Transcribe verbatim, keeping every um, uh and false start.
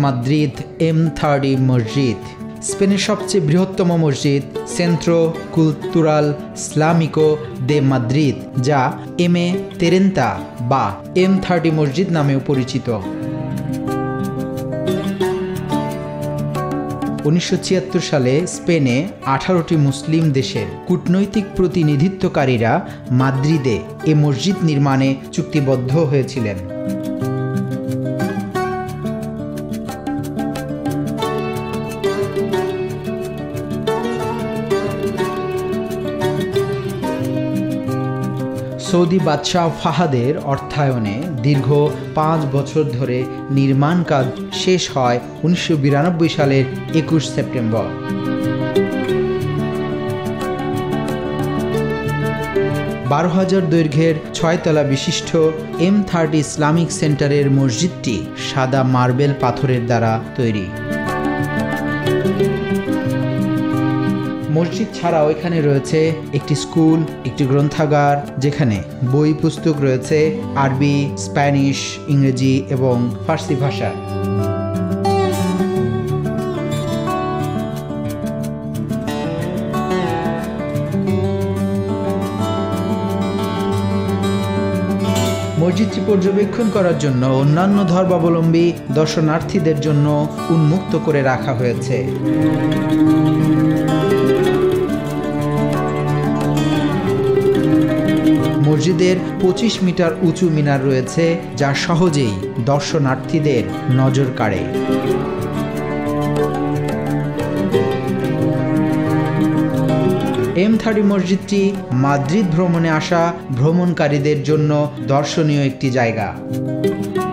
Madrid M thirty মসজিদ স্পেনের সবচেয়ে বৃহত্তম মসজিদ Centro Cultural Islamico de Madrid, যা এম এ তেরেন্তা বা এম থার্টি মসজিদ নামেও পরিচিত। উনিশশো ছিয়াত্তর সালে স্পেনে আঠারোটি মুসলিম দেশের কূটনৈতিক প্রতিনিধিত্বকারীরা মাদ্রিদে এ মসজিদ নির্মাণে চুক্তিবদ্ধ হয়েছিলেন। সৌদি বাদশাহ ফাহাদের অর্থায়নে দীর্ঘ পাঁচ বছর ধরে নির্মাণ কাজ শেষ হয় উনিশশো বিরানব্বই সালের একুশ সেপ্টেম্বর। বারো হাজার দৈর্ঘ্যের ছয়তলা বিশিষ্ট এম থার্টি ইসলামিক সেন্টারের মসজিদটি সাদা মার্বেল পাথরের দ্বারা তৈরি। মসজিদ ছাড়াও এখানে রয়েছে একটি স্কুল, একটি গ্রন্থাগার, যেখানে বই পুস্তক রয়েছে আরবি, স্প্যানিশ, ইংরেজি এবং ফার্সি ভাষা। মসজিদটি পর্যবেক্ষণ করার জন্য অন্যান্য ধর্মাবলম্বী দর্শনার্থীদের জন্য উন্মুক্ত করে রাখা হয়েছে। মসজিদের পঁচিশ মিটার উঁচু মিনার রয়েছে, যা সহজেই দর্শনার্থীদের নজর কাড়ে। এম থার্টি মসজিদটি মাদ্রিদ ভ্রমণে আসা ভ্রমণকারীদের জন্য দর্শনীয় একটি জায়গা।